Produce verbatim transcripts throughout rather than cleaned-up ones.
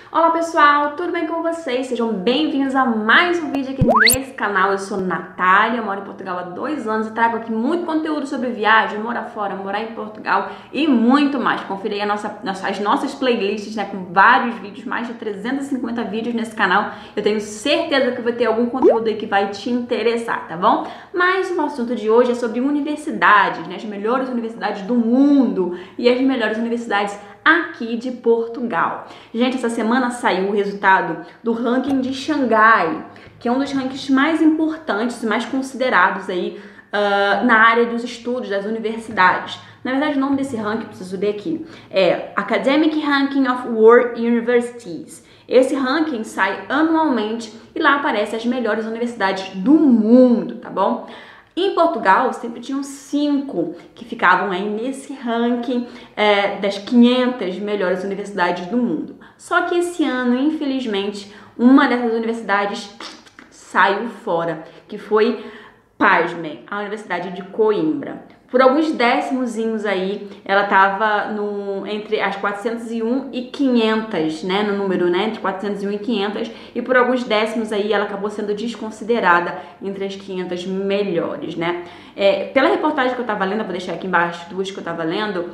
Olá pessoal, tudo bem com vocês? Sejam bem-vindos a mais um vídeo aqui nesse canal. Eu sou Natália, moro em Portugal há dois anos e trago aqui muito conteúdo sobre viagem, morar fora, morar em Portugal e muito mais. Confira aí a nossa, as nossas playlists, né, com vários vídeos, mais de trezentos e cinquenta vídeos nesse canal. Eu tenho certeza que vai ter algum conteúdo aí que vai te interessar, tá bom? Mas o assunto de hoje é sobre universidades, né, as melhores universidades do mundo e as melhores universidades aqui de Portugal. Gente, essa semana saiu o resultado do ranking de Xangai, que é um dos rankings mais importantes e mais considerados aí uh, na área dos estudos das universidades. Na verdade, o nome desse ranking, preciso ler aqui, é Academic Ranking of World Universities. Esse ranking sai anualmente e lá aparecem as melhores universidades do mundo, tá bom? Em Portugal, sempre tinham cinco que ficavam aí nesse ranking é, das quinhentas melhores universidades do mundo. Só que esse ano, infelizmente, uma dessas universidades saiu fora, que foi, pasmem, a Universidade de Coimbra. Por alguns décimozinhos aí, ela estava no, entre as quatrocentos e um e quinhentas, né, no número, né, entre quatrocentos e um e quinhentas, e por alguns décimos aí ela acabou sendo desconsiderada entre as quinhentas melhores, né. É, pela reportagem que eu estava lendo, eu vou deixar aqui embaixo duas que eu estava lendo,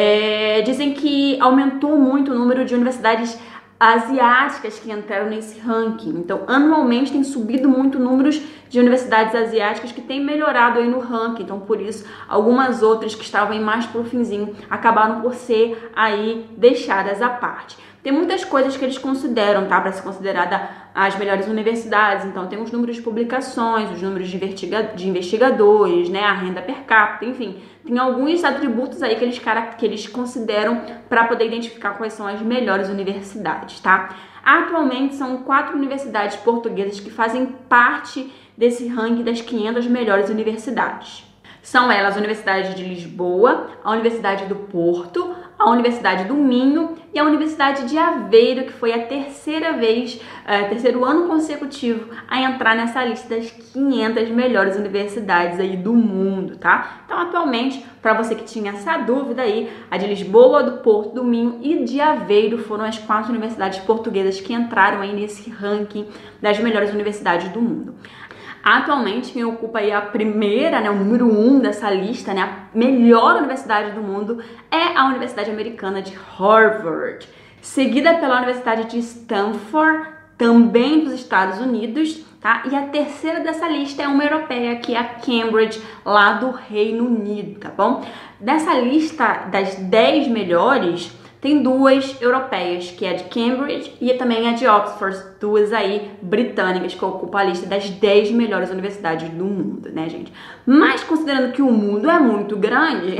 é, dizem que aumentou muito o número de universidades asiáticas que entraram nesse ranking. Então, anualmente tem subido muito números de universidades asiáticas que têm melhorado aí no ranking. Então, por isso, algumas outras que estavam aí mais pro finzinho acabaram por ser aí deixadas à parte. Tem muitas coisas que eles consideram, tá, para ser considerada as melhores universidades. Então, tem os números de publicações, os números de, investiga de investigadores, né, a renda per capita, enfim. Tem alguns atributos aí que eles, que eles consideram para poder identificar quais são as melhores universidades, tá? Atualmente, são quatro universidades portuguesas que fazem parte desse ranking das quinhentas melhores universidades. São elas a Universidade de Lisboa, a Universidade do Porto, a Universidade do Minho e a Universidade de Aveiro, que foi a terceira vez, uh, terceiro ano consecutivo a entrar nessa lista das quinhentas melhores universidades aí do mundo, tá? Então, atualmente, para você que tinha essa dúvida aí, a de Lisboa, do Porto, do Minho e de Aveiro foram as quatro universidades portuguesas que entraram aí nesse ranking das melhores universidades do mundo. Atualmente, quem ocupa aí a primeira, né, o número um dessa lista, né, a melhor universidade do mundo, é a Universidade Americana de Harvard, seguida pela Universidade de Stanford, também dos Estados Unidos, tá? E a terceira dessa lista é uma europeia, que é a Cambridge, lá do Reino Unido, tá bom? Dessa lista das dez melhores, tem duas europeias, que é a de Cambridge e também a de Oxford, duas aí britânicas que ocupam a lista das dez melhores universidades do mundo, né, gente? Mas considerando que o mundo é muito grande,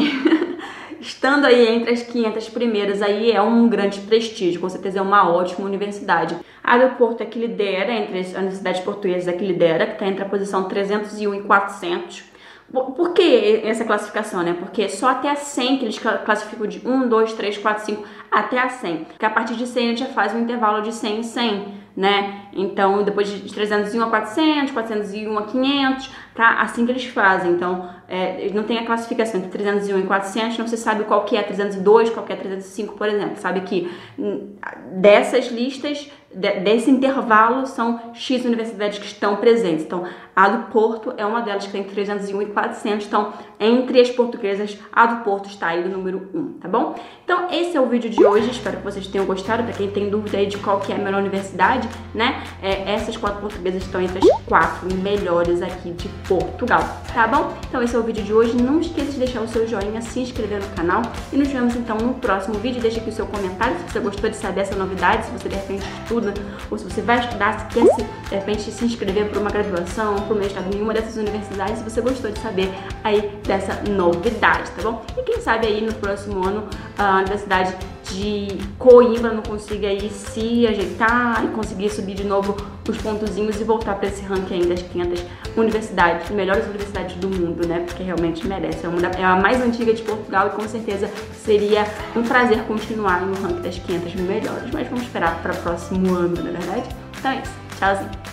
estando aí entre as quinhentas primeiras aí é um grande prestígio, com certeza é uma ótima universidade. A do Porto é que lidera, entre as universidades portuguesas é que lidera, que está entre a posição trezentos e um e quatrocentos. Por que essa classificação, né? Porque só até a cem que eles classificam de um, dois, três, quatro, cinco até a cem. Porque a partir de cem a gente já faz um intervalo de cem em cem, né? Então, depois de trezentos e um a quatrocentos, quatrocentos e um a quinhentos, tá? Assim que eles fazem. Então, é, não tem a classificação entre trezentos e um e quatrocentos, não se sabe qual que é trezentos e dois, qual que é trezentos e cinco, por exemplo. Sabe que dessas listas, desse intervalo, são X universidades que estão presentes. Então, a do Porto é uma delas que tem trezentos e um e quatrocentos. Então, entre as portuguesas, a do Porto está aí no número um, tá bom? Então, esse é o vídeo de hoje. Espero que vocês tenham gostado. Para quem tem dúvida aí de qual que é a melhor universidade, né? É, essas quatro portuguesas estão entre as quatro melhores aqui de Portugal, tá bom? Então, esse é o vídeo de hoje. Não esqueça de deixar o seu joinha, se inscrever no canal e nos vemos então no próximo vídeo. Deixa aqui o seu comentário se você gostou de saber essa novidade, se você de repente estuda ou se você vai estudar, se quer se, de repente se inscrever para uma graduação, para o mestrado em nenhuma dessas universidades, se você gostou de saber aí dessa novidade, tá bom? E quem sabe aí no próximo ano a Universidade de Coimbra não consiga aí se ajeitar e conseguir subir de novo os pontozinhos e voltar para esse ranking aí das quinhentas universidades, melhores universidades do mundo, né? Porque realmente merece. É, uma da, é a mais antiga de Portugal e com certeza seria um prazer continuar no ranking das quinhentas melhores. Mas vamos esperar para o próximo ano, não é verdade? Então é isso. Tchauzinho.